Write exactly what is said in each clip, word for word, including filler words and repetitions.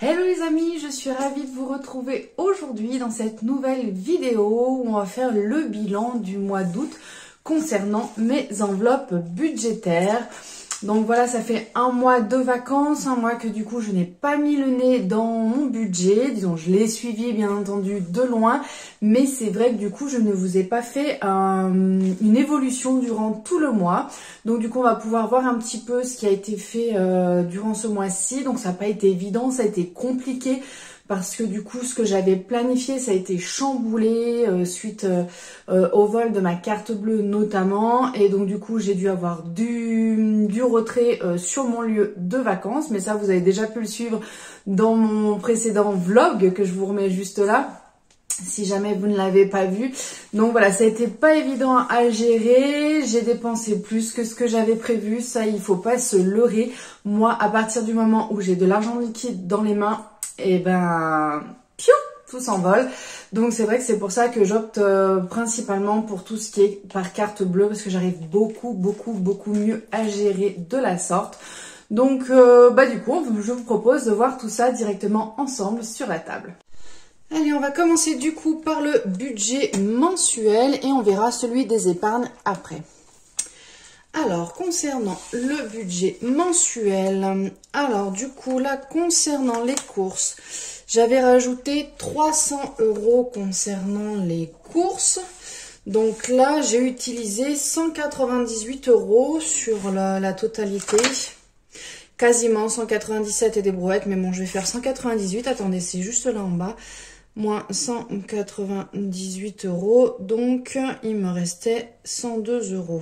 Hello les amis, je suis ravie de vous retrouver aujourd'hui dans cette nouvelle vidéo où on va faire le bilan du mois d'août concernant mes enveloppes budgétaires. Donc voilà, ça fait un mois de vacances, un mois que du coup je n'ai pas mis le nez dans mon budget. Disons, je l'ai suivi bien entendu de loin, mais c'est vrai que du coup je ne vous ai pas fait euh, une évolution durant tout le mois. Donc du coup on va pouvoir voir un petit peu ce qui a été fait euh, durant ce mois-ci. Donc ça n'a pas été évident, ça a été compliqué. Parce que du coup, ce que j'avais planifié, ça a été chamboulé euh, suite euh, euh, au vol de ma carte bleue notamment. Et donc du coup, j'ai dû avoir du, du retrait euh, sur mon lieu de vacances. Mais ça, vous avez déjà pu le suivre dans mon précédent vlog que je vous remets juste là, si jamais vous ne l'avez pas vu. Donc voilà, ça a été pas évident à gérer. J'ai dépensé plus que ce que j'avais prévu. Ça, il faut pas se leurrer. Moi, à partir du moment où j'ai de l'argent liquide dans les mains, et ben, piou, tout s'envole. Donc c'est vrai que c'est pour ça que j'opte euh, principalement pour tout ce qui est par carte bleue, parce que j'arrive beaucoup, beaucoup, beaucoup mieux à gérer de la sorte. Donc euh, bah du coup, je vous propose de voir tout ça directement ensemble sur la table. Allez, on va commencer du coup par le budget mensuel et on verra celui des épargnes après. Alors, concernant le budget mensuel, alors du coup là, concernant les courses, j'avais rajouté trois cents euros concernant les courses. Donc là, j'ai utilisé cent quatre-vingt-dix-huit euros sur la, la totalité. Quasiment cent quatre-vingt-dix-sept et des brouettes, mais bon, je vais faire cent quatre-vingt-dix-huit. Attendez, c'est juste là en bas. Moins cent quatre-vingt-dix-huit euros. Donc, il me restait cent deux euros.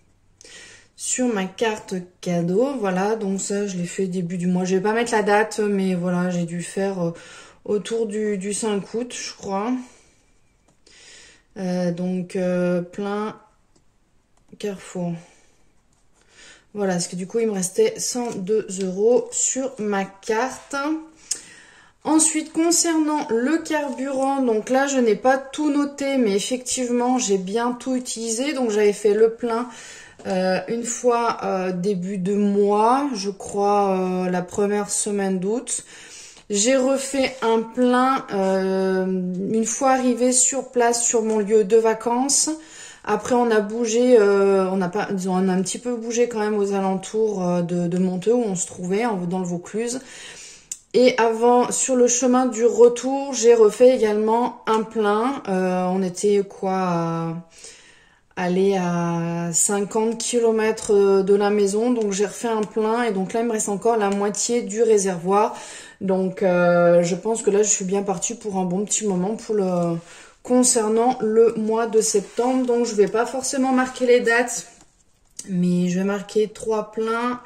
Sur ma carte cadeau, voilà, donc ça je l'ai fait début du mois. Je vais pas mettre la date, mais voilà, j'ai dû faire euh, autour du, du cinq août, je crois. Euh, donc euh, plein Carrefour. Voilà, parce que du coup il me restait cent deux euros sur ma carte. Ensuite, concernant le carburant, donc là je n'ai pas tout noté, mais effectivement j'ai bien tout utilisé. Donc j'avais fait le plein Euh, une fois euh, début de mois, je crois euh, la première semaine d'août. J'ai refait un plein euh, une fois arrivé sur place sur mon lieu de vacances. Après on a bougé, euh, on a pas, disons, on a un petit peu bougé quand même aux alentours euh, de, de Monteux où on se trouvait, en, dans le Vaucluse. Et avant, sur le chemin du retour, j'ai refait également un plein. Euh, on était quoi à aller à cinquante kilomètres de la maison, donc j'ai refait un plein et donc là il me reste encore la moitié du réservoir. Donc euh, je pense que là je suis bien partie pour un bon petit moment pour le concernant le mois de septembre. Donc je vais pas forcément marquer les dates, mais je vais marquer trois pleins.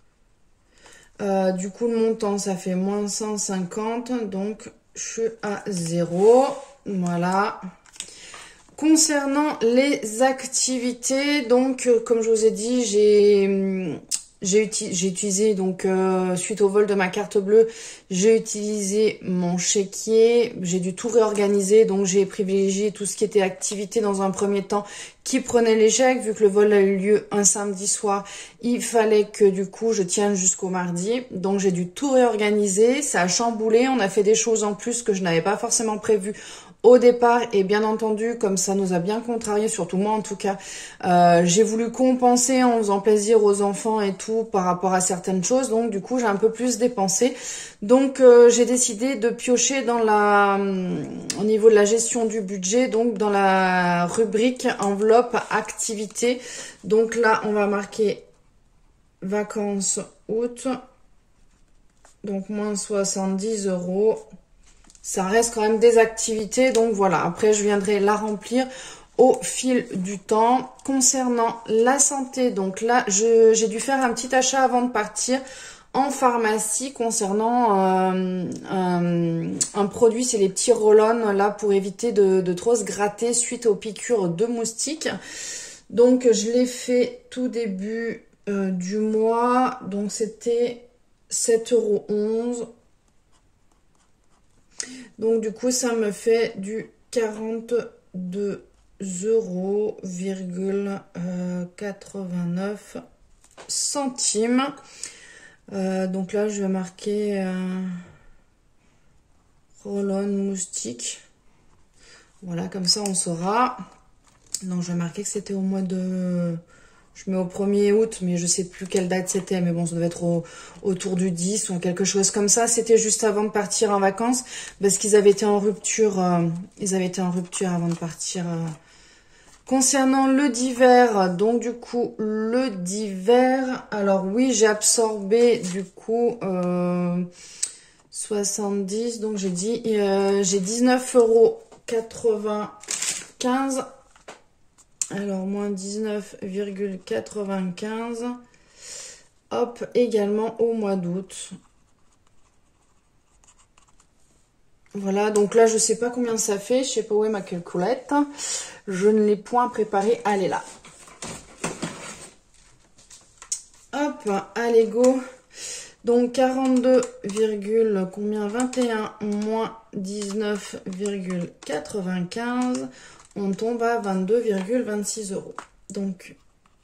Euh, du coup le montant ça fait moins cent cinquante, donc je suis à zéro. Voilà. Concernant les activités, donc euh, comme je vous ai dit, j'ai j'ai uti utilisé donc euh, suite au vol de ma carte bleue, j'ai utilisé mon chéquier, j'ai dû tout réorganiser, donc j'ai privilégié tout ce qui était activité dans un premier temps qui prenait les chèques, vu que le vol a eu lieu un samedi soir, il fallait que du coup je tienne jusqu'au mardi, donc j'ai dû tout réorganiser, ça a chamboulé, on a fait des choses en plus que je n'avais pas forcément prévues au départ, et bien entendu, comme ça nous a bien contrarié, surtout moi en tout cas, euh, j'ai voulu compenser en faisant plaisir aux enfants et tout par rapport à certaines choses, donc du coup j'ai un peu plus dépensé. Donc euh, j'ai décidé de piocher dans la, euh, au niveau de la gestion du budget, donc dans la rubrique enveloppe activité. Donc là on va marquer vacances août, donc moins soixante-dix euros. Ça reste quand même des activités, donc voilà. Après, je viendrai la remplir au fil du temps. Concernant la santé, donc là, j'ai dû faire un petit achat avant de partir en pharmacie concernant euh, un, un produit, c'est les petits roll-on là pour éviter de, de trop se gratter suite aux piqûres de moustiques. Donc, je l'ai fait tout début euh, du mois, donc c'était sept euros onze. Donc du coup ça me fait du quarante-deux euros quatre-vingt-neuf centimes. Euh, donc là je vais marquer euh, Roll-on moustique. Voilà, comme ça on saura. Non, je vais marquer que c'était au mois de... Je mets au premier août, mais je sais plus quelle date c'était. Mais bon, ça devait être au, autour du dix ou quelque chose comme ça. C'était juste avant de partir en vacances. Parce qu'ils avaient été en rupture. Euh, ils avaient été en rupture avant de partir. Euh. Concernant le d'hiver, donc du coup, le d'hiver. Alors oui, j'ai absorbé du coup euh, soixante-dix. Donc j'ai dit, euh, j'ai dix-neuf euros quatre-vingt-quinze. Alors, moins dix-neuf virgule quatre-vingt-quinze. Hop, également au mois d'août. Voilà, donc là, je sais pas combien ça fait. Je sais pas où est ma calculette. Je ne l'ai point préparée. Elle est là. Hop, allez, go. Donc, quarante-deux, combien vingt et un moins dix-neuf virgule quatre-vingt-quinze. On tombe à vingt-deux virgule vingt-six euros. Donc,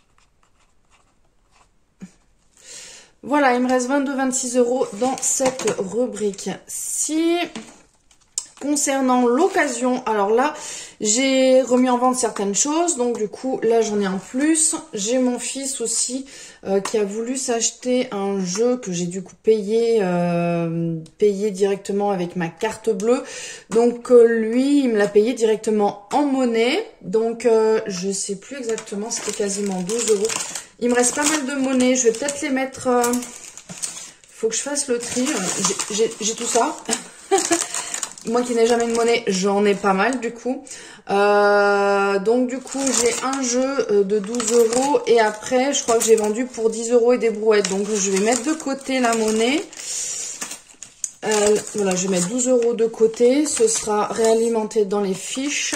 voilà, il me reste vingt-deux virgule vingt-six euros dans cette rubrique. Si, concernant l'occasion, alors là, j'ai remis en vente certaines choses. Donc, du coup, là, j'en ai un plus. J'ai mon fils aussi euh, qui a voulu s'acheter un jeu que j'ai du coup payé, euh, payé directement avec ma carte bleue. Donc, euh, lui, il me l'a payé directement en monnaie. Donc, euh, je sais plus exactement, c'était quasiment douze euros. Il me reste pas mal de monnaie. Je vais peut-être les mettre... Euh... Faut que je fasse le tri. J'ai tout ça. Moi qui n'ai jamais de monnaie, j'en ai pas mal du coup. Euh, donc du coup, j'ai un jeu de douze euros. Et après, je crois que j'ai vendu pour dix euros et des brouettes. Donc je vais mettre de côté la monnaie. Euh, voilà, je vais mettre douze euros de côté. Ce sera réalimenté dans les fiches.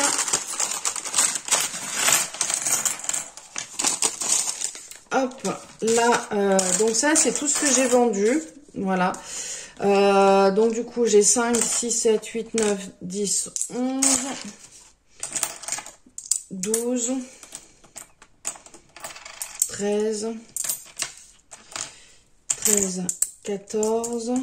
Hop, là, euh, donc ça, c'est tout ce que j'ai vendu. Voilà. Euh, donc, du coup, j'ai cinq, six, sept, huit, neuf, dix, onze, douze, treize, treize, quatorze,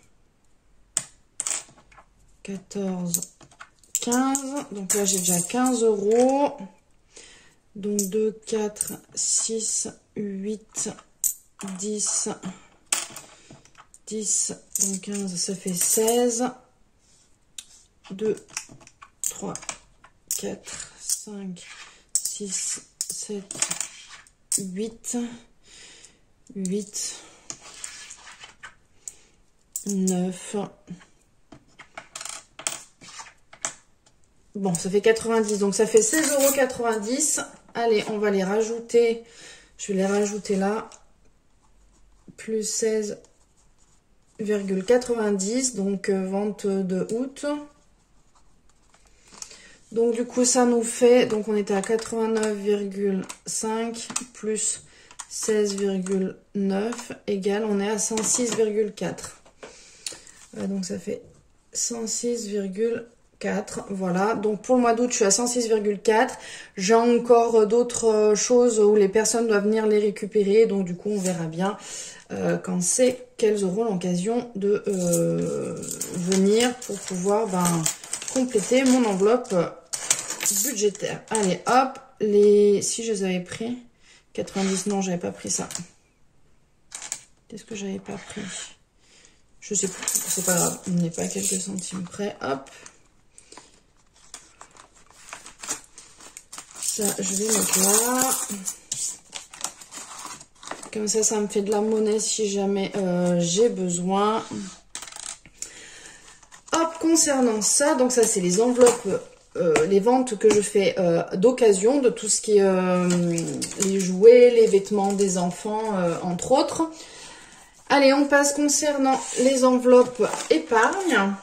quatorze, quinze. Donc là, j'ai déjà quinze euros. Donc deux, quatre, six, huit, dix, dix, donc quinze, ça fait seize. deux, trois, quatre, cinq, six, sept, huit, huit, neuf. Bon, ça fait quatre-vingt-dix, donc ça fait seize euros quatre-vingt-dix. Allez, on va les rajouter. Je vais les rajouter là. Plus seize virgule quatre-vingt-dix, donc euh, vente de août. Donc du coup, ça nous fait, donc on était à quatre-vingt-neuf virgule cinq plus seize virgule neuf égale, on est à cent six virgule quatre. Euh, donc ça fait cent six virgule quatre. Voilà, donc pour le mois d'août, je suis à cent six virgule quatre. J'ai encore d'autres choses où les personnes doivent venir les récupérer. Donc du coup, on verra bien euh, quand c'est qu'elles auront l'occasion de euh, venir pour pouvoir ben, compléter mon enveloppe budgétaire. Allez, hop, les... si je les avais pris, quatre-vingt-dix, non, j'avais pas pris ça. Qu'est-ce que j'avais pas pris? Je sais plus, c'est pas grave, on n'est pas à quelques centimes près, hop. Ça, je vais mettre là. Comme ça, ça me fait de la monnaie si jamais euh, j'ai besoin. Hop, concernant ça, donc ça, c'est les enveloppes, euh, les ventes que je fais euh, d'occasion, de tout ce qui est euh, les jouets, les vêtements des enfants, euh, entre autres. Allez, on passe concernant les enveloppes épargne.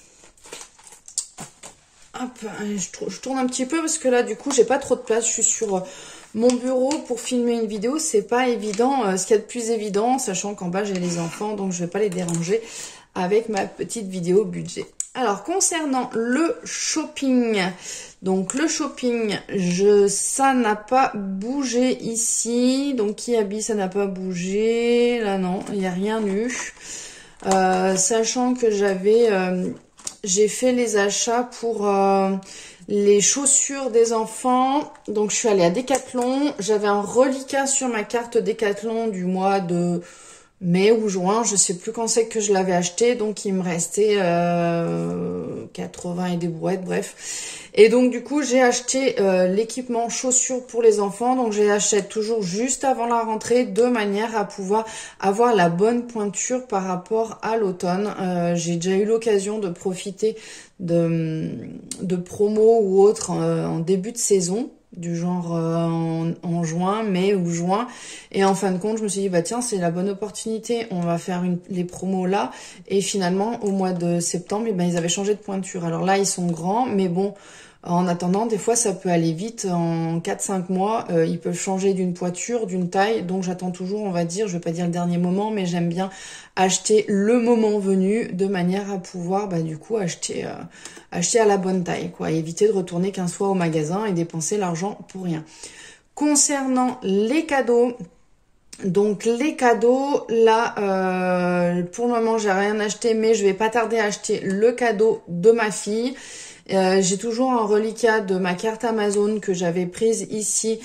Hop, je, je tourne un petit peu parce que là, du coup, j'ai pas trop de place. Je suis sur mon bureau pour filmer une vidéo. C'est pas évident. Euh, ce qu'il y a de plus évident, sachant qu'en bas, j'ai les enfants, donc je vais pas les déranger avec ma petite vidéo budget. Alors, concernant le shopping, donc le shopping, je, ça n'a pas bougé ici. Donc, qui habille, ça n'a pas bougé. Là, non, il n'y a rien eu. Euh, sachant que j'avais... Euh, j'ai fait les achats pour euh, les chaussures des enfants. Donc, je suis allée à Decathlon. J'avais un reliquat sur ma carte Decathlon du mois de mai ou juin. Je sais plus quand c'est que je l'avais acheté. Donc, il me restait euh, quatre-vingts et des brouettes, bref. Et donc, du coup, j'ai acheté euh, l'équipement chaussures pour les enfants. Donc, je l'achète toujours juste avant la rentrée de manière à pouvoir avoir la bonne pointure par rapport à l'automne. Euh, j'ai déjà eu l'occasion de profiter de, de promos ou autres euh, en début de saison, du genre euh, en, en juin, mai ou juin. Et en fin de compte, je me suis dit, bah tiens, c'est la bonne opportunité. On va faire une, les promos là. Et finalement, au mois de septembre, eh ben, ils avaient changé de pointure. Alors là, ils sont grands, mais bon... En attendant, des fois, ça peut aller vite. En quatre cinq mois, euh, ils peuvent changer d'une pointure, d'une taille. Donc, j'attends toujours, on va dire, je vais pas dire le dernier moment, mais j'aime bien acheter le moment venu de manière à pouvoir, bah, du coup, acheter, euh, acheter à la bonne taille, quoi. Éviter de retourner quinze fois au magasin et dépenser l'argent pour rien. Concernant les cadeaux... Donc les cadeaux, là, euh, pour le moment, j'ai rien acheté, mais je vais pas tarder à acheter le cadeau de ma fille. Euh, j'ai toujours un reliquat de ma carte Amazon que j'avais prise ici.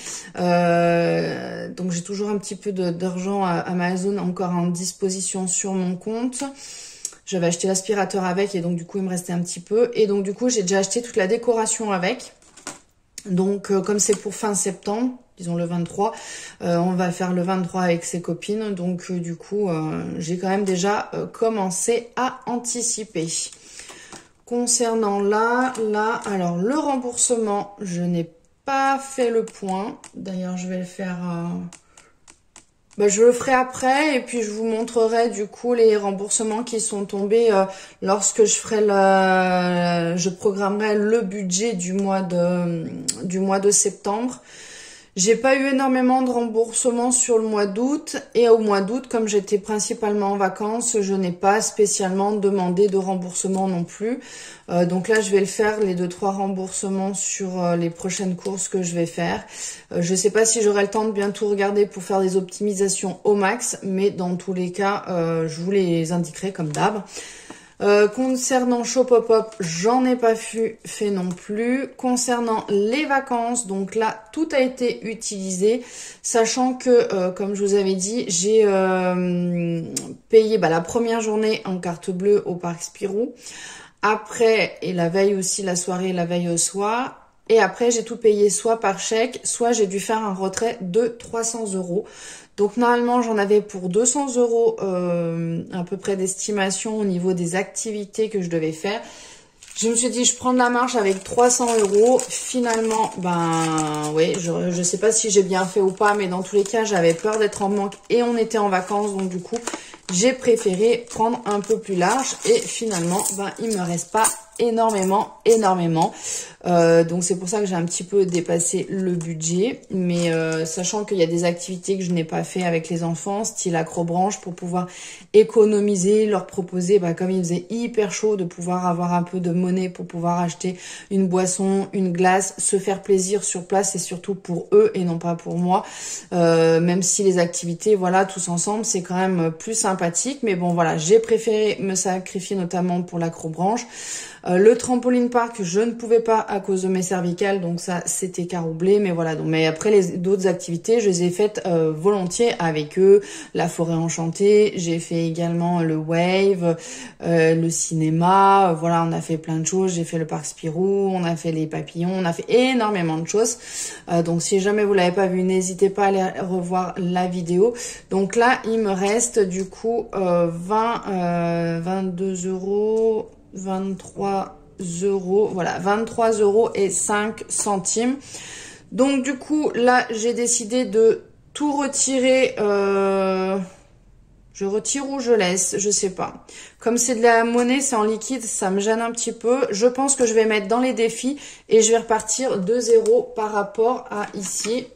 Euh, donc j'ai toujours un petit peu d'argent à Amazon encore en disposition sur mon compte. J'avais acheté l'aspirateur avec et donc du coup il me restait un petit peu. Et donc du coup j'ai déjà acheté toute la décoration avec. Donc euh, comme c'est pour fin septembre, disons le vingt-trois, euh, on va faire le vingt-trois avec ses copines. Donc euh, du coup euh, j'ai quand même déjà euh, commencé à anticiper. Concernant là, là, alors le remboursement, je n'ai pas fait le point. D'ailleurs, je vais le faire... Euh... Bah, je le ferai après et puis je vous montrerai du coup les remboursements qui sont tombés euh, lorsque je ferai le... Je programmerai le budget du mois de, du mois de septembre. J'ai pas eu énormément de remboursements sur le mois d'août et au mois d'août, comme j'étais principalement en vacances, je n'ai pas spécialement demandé de remboursement non plus. Euh, donc là, je vais le faire, les deux trois remboursements sur euh, les prochaines courses que je vais faire. Euh, je sais pas si j'aurai le temps de bien tout regarder pour faire des optimisations au max, mais dans tous les cas, euh, je vous les indiquerai comme d'hab. Euh, concernant Shopopop, j'en ai pas fait, fait non plus. Concernant les vacances, donc là, tout a été utilisé, sachant que, euh, comme je vous avais dit, j'ai euh, payé bah, la première journée en carte bleue au Parc Spirou. Après, et la veille aussi, la soirée, la veille au soir. Et après, j'ai tout payé soit par chèque, soit j'ai dû faire un retrait de trois cents euros. Donc normalement, j'en avais pour deux cents euros euh, à peu près d'estimation au niveau des activités que je devais faire. Je me suis dit, je prends de la marche avec trois cents euros. Finalement, ben oui, je je sais pas si j'ai bien fait ou pas, mais dans tous les cas, j'avais peur d'être en manque et on était en vacances. Donc du coup, j'ai préféré prendre un peu plus large. Et finalement, ben il me reste pas énormément, énormément. Euh, donc c'est pour ça que j'ai un petit peu dépassé le budget. Mais euh, sachant qu'il y a des activités que je n'ai pas fait avec les enfants, style acrobranche, pour pouvoir économiser, leur proposer, bah, comme il faisait hyper chaud, de pouvoir avoir un peu de monnaie pour pouvoir acheter une boisson, une glace, se faire plaisir sur place et surtout pour eux et non pas pour moi. Euh, même si les activités, voilà, tous ensemble, c'est quand même plus sympathique. Mais bon, voilà, j'ai préféré me sacrifier notamment pour l'acrobranche. Euh, le trampoline park, je ne pouvais pas à cause de mes cervicales, donc ça c'était caroublé. Mais voilà, donc mais après les d'autres activités, je les ai faites euh, volontiers avec eux. La forêt enchantée, j'ai fait également le wave, euh, le cinéma. Euh, voilà, on a fait plein de choses. J'ai fait le parc Spirou, on a fait les papillons, on a fait énormément de choses. Euh, donc si jamais vous l'avez pas vu, n'hésitez pas à aller revoir la vidéo. Donc là, il me reste du coup euh, vingt, euh, vingt-deux euros. vingt-trois euros, voilà, vingt-trois euros et cinq centimes. Donc du coup, là, j'ai décidé de tout retirer. Euh, je retire ou je laisse, je sais pas. Comme c'est de la monnaie, c'est en liquide, ça me gêne un petit peu. Je pense que je vais mettre dans les défis et je vais repartir de zéro par rapport à ici.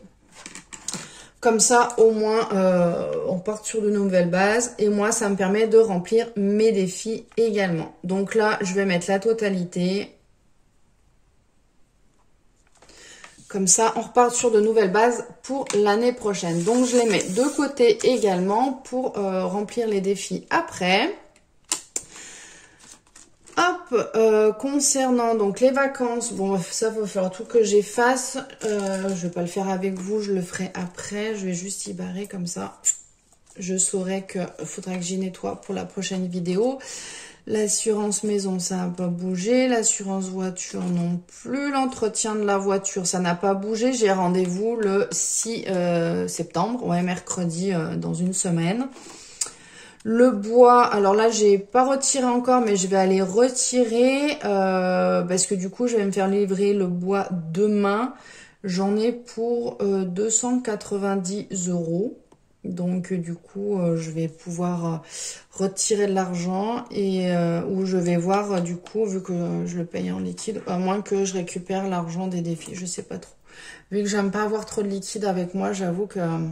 Comme ça, au moins, euh, on part sur de nouvelles bases. Et moi, ça me permet de remplir mes défis également. Donc là, je vais mettre la totalité. Comme ça, on repart sur de nouvelles bases pour l'année prochaine. Donc, je les mets de côté également pour euh, remplir les défis après. Hop, euh, concernant donc les vacances, bon ça va falloir tout que j'efface, euh, je vais pas le faire avec vous, je le ferai après, je vais juste y barrer comme ça, je saurai que faudra que j'y nettoie pour la prochaine vidéo. L'assurance maison ça n'a pas bougé, l'assurance voiture non plus, l'entretien de la voiture ça n'a pas bougé, j'ai rendez-vous le six septembre, ouais mercredi euh, dans une semaine. Le bois, alors là, j'ai pas retiré encore, mais je vais aller retirer euh, parce que du coup, je vais me faire livrer le bois demain. J'en ai pour euh, deux cent quatre-vingt-dix euros. Donc, euh, du coup, euh, je vais pouvoir euh, retirer de l'argent et euh, où je vais voir, euh, du coup, vu que euh, je le paye en liquide, à moins que je récupère l'argent des défis. Je sais pas trop. Vu que j'aime pas avoir trop de liquide avec moi, j'avoue que... Euh,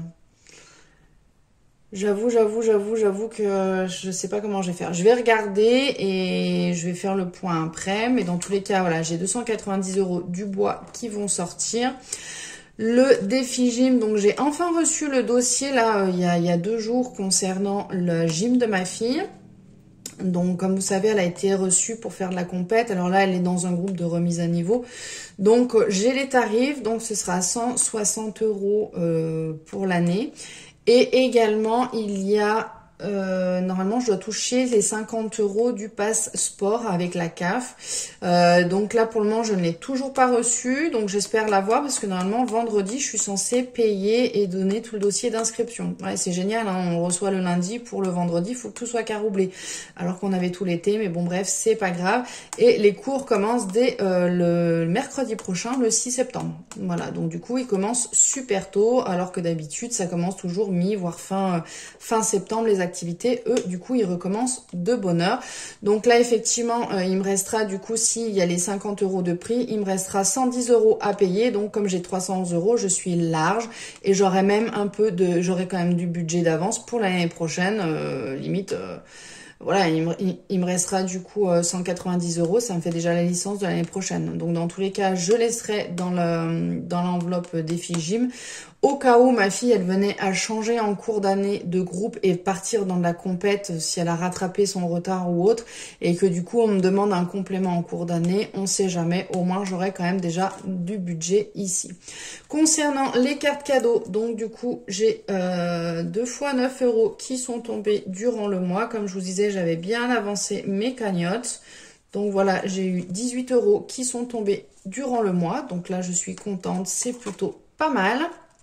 J'avoue, j'avoue, j'avoue, j'avoue que je sais pas comment je vais faire. Je vais regarder et je vais faire le point après. Mais dans tous les cas, voilà, j'ai deux cent quatre-vingt-dix euros du bois qui vont sortir. Le défi gym, donc j'ai enfin reçu le dossier là, il y a, il y a deux jours concernant le gym de ma fille. Donc, comme vous savez, elle a été reçue pour faire de la compète. Alors là, elle est dans un groupe de remise à niveau. Donc, j'ai les tarifs. Donc, ce sera cent soixante euros euh, pour l'année. Et également, il y a, euh, normalement, je dois toucher les cinquante euros du pass sport avec la C A F. Euh, donc là, pour le moment, je ne l'ai toujours pas reçu. Donc, j'espère l'avoir parce que normalement, vendredi, je suis censée payer et donner tout le dossier d'inscription. Ouais, c'est génial, hein, on reçoit le lundi. Pour le vendredi, il faut que tout soit caroublé. Alors qu'on avait tout l'été, mais bon, bref, c'est pas grave. Et les cours commencent dès euh, le mercredi prochain, le six septembre. Voilà, donc du coup, ils commencent super tôt, alors que d'habitude, ça commence toujours mi, voire fin, euh, fin septembre, les activités. Eux, du coup, ils recommencent de bonne heure. Donc là, effectivement, euh, il me restera, du coup, s'il y a les cinquante euros de prix, il me restera cent dix euros à payer. Donc, comme j'ai trois cents euros, je suis large et j'aurai même un peu de, j'aurai quand même du budget d'avance pour l'année prochaine, euh, limite... Euh, Voilà, il me, il, il me restera du coup euh, cent quatre-vingt-dix euros, ça me fait déjà la licence de l'année prochaine. Donc dans tous les cas, je laisserai dans le dans l'enveloppe défi gym. Au cas où ma fille, elle venait à changer en cours d'année de groupe et partir dans de la compète si elle a rattrapé son retard ou autre, et que du coup on me demande un complément en cours d'année, on sait jamais, au moins j'aurai quand même déjà du budget ici. Concernant les cartes cadeaux, donc du coup j'ai euh, deux fois neuf euros qui sont tombés durant le mois. Comme je vous disais, j'avais bien avancé mes cagnottes. Donc voilà, j'ai eu dix-huit euros qui sont tombés durant le mois. Donc là, je suis contente, c'est plutôt pas mal.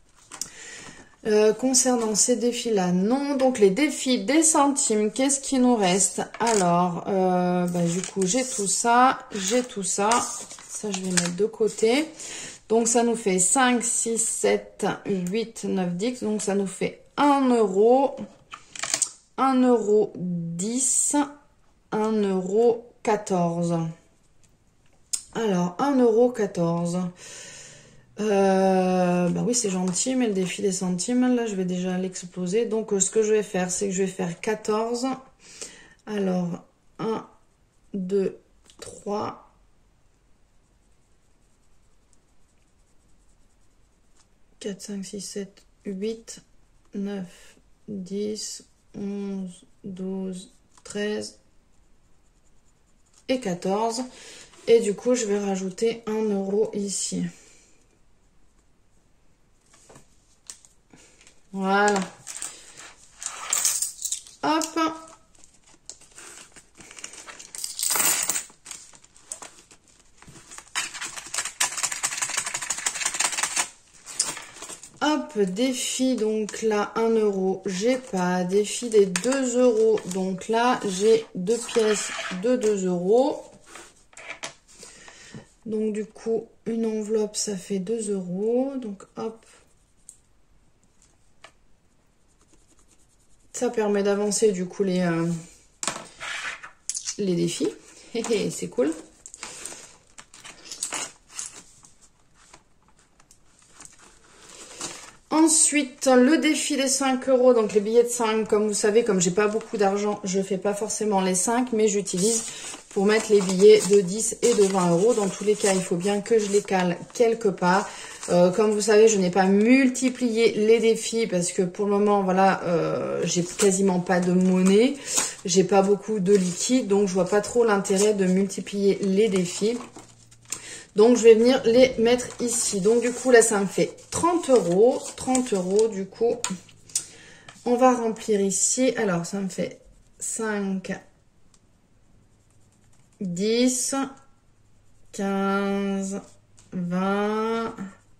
Euh, concernant ces défis-là, non. Donc les défis des centimes, qu'est-ce qui nous reste? Alors, euh, bah, du coup, j'ai tout ça, j'ai tout ça. Ça, je vais mettre de côté. Donc ça nous fait cinq, six, sept, huit, neuf, dix. Donc ça nous fait un euro, un euro dix, un euro quatorze. Alors, un euro quatorze. Euh, bah oui, c'est gentil, mais le défi des centimes, là, je vais déjà l'exploser. Donc, euh, ce que je vais faire, c'est que je vais faire quatorze. Alors, un, deux, trois, quatre, cinq, six, sept, huit, neuf, dix, onze, douze, treize et quatorze. Et du coup, je vais rajouter un euro ici. Voilà. Hop. Hop, défi, donc là, un euro, j'ai pas. Défi des deux euros, donc là, j'ai deux pièces de deux euros. Donc, du coup, une enveloppe, ça fait deux euros. Donc, hop. Ça permet d'avancer, du coup, les, euh, les défis. C'est cool. Ensuite, le défi des cinq euros, donc les billets de cinq, comme vous savez, comme j'ai pas beaucoup d'argent, je fais pas forcément les cinq, mais j'utilise pour mettre les billets de dix et de vingt euros. Dans tous les cas, il faut bien que je les cale quelque part. Euh, comme vous savez, je n'ai pas multiplié les défis parce que pour le moment, voilà, euh, j'ai quasiment pas de monnaie. J'ai pas beaucoup de liquide, donc je vois pas trop l'intérêt de multiplier les défis. Donc, je vais venir les mettre ici. Donc, du coup, là, ça me fait trente euros. trente euros, du coup. On va remplir ici. Alors, ça me fait cinq, dix, quinze, vingt,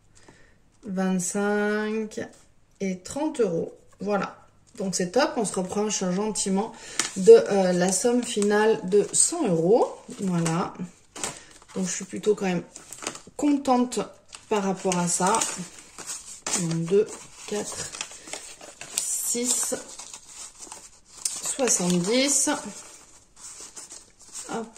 vingt-cinq et trente euros. Voilà. Donc, c'est top. On se reproche gentiment de euh, la somme finale de cent euros. Voilà. Donc, je suis plutôt quand même contente par rapport à ça. Donc, deux, quatre, six, soixante-dix. Hop.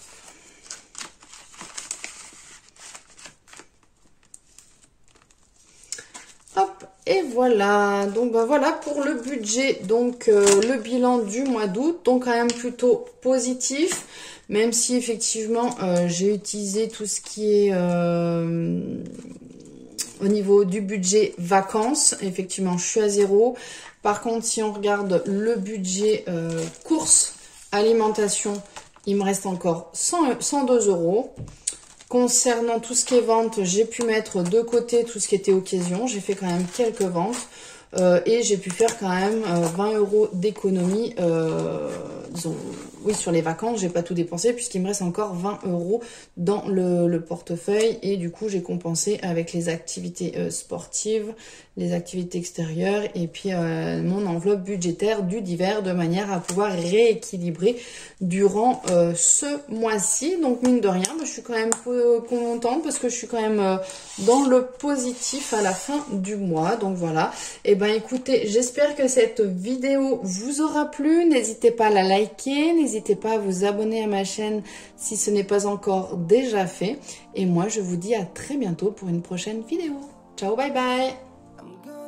Hop. Et voilà. Donc, ben voilà pour le budget. Donc, euh, le bilan du mois d'août. Donc, quand même plutôt positif. Même si effectivement euh, j'ai utilisé tout ce qui est euh, au niveau du budget vacances, effectivement je suis à zéro. Par contre si on regarde le budget euh, courses, alimentation, il me reste encore cent, cent deux euros. Concernant tout ce qui est vente, j'ai pu mettre de côté tout ce qui était occasion. J'ai fait quand même quelques ventes. Euh, et j'ai pu faire quand même euh, vingt euros d'économie, euh, disons, oui, sur les vacances. J'ai pas tout dépensé puisqu'il me reste encore vingt euros dans le, le portefeuille. Et du coup, j'ai compensé avec les activités euh, sportives, les activités extérieures et puis euh, mon enveloppe budgétaire du divers de manière à pouvoir rééquilibrer durant euh, ce mois-ci. Donc, mine de rien, bah, je suis quand même euh, contente parce que je suis quand même euh, dans le positif à la fin du mois. Donc, voilà. Et ben écoutez, j'espère que cette vidéo vous aura plu. N'hésitez pas à la liker, n'hésitez pas à vous abonner à ma chaîne si ce n'est pas encore déjà fait. Et moi, je vous dis à très bientôt pour une prochaine vidéo. Ciao, bye bye!